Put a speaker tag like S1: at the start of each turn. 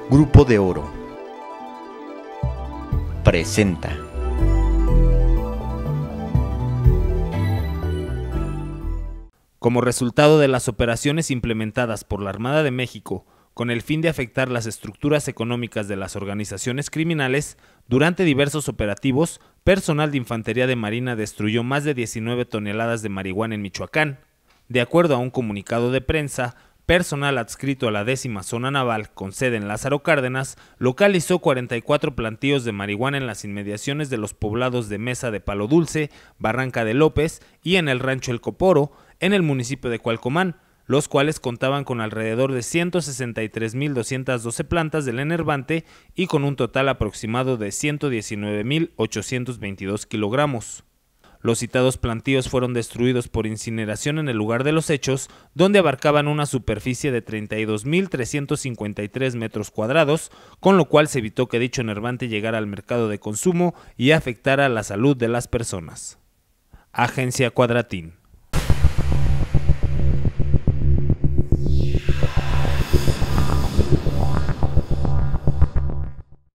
S1: Grupo de Oro presenta.
S2: Como resultado de las operaciones implementadas por la Armada de México con el fin de afectar las estructuras económicas de las organizaciones criminales, durante diversos operativos, personal de Infantería de Marina destruyó más de 19 toneladas de marihuana en Michoacán. De acuerdo a un comunicado de prensa, personal adscrito a la 10ª Zona Naval, con sede en Lázaro Cárdenas, localizó 44 plantíos de marihuana en las inmediaciones de los poblados de Mesa de Palo Dulce, Barranca de López y en el Rancho El Coporo, en el municipio de Cualcomán, los cuales contaban con alrededor de 163.212 plantas del enervante y con un total aproximado de 119.822 kilogramos. Los citados plantíos fueron destruidos por incineración en el lugar de los hechos, donde abarcaban una superficie de 32.353 metros cuadrados, con lo cual se evitó que dicho enervante llegara al mercado de consumo y afectara la salud de las personas. Agencia Cuadratín.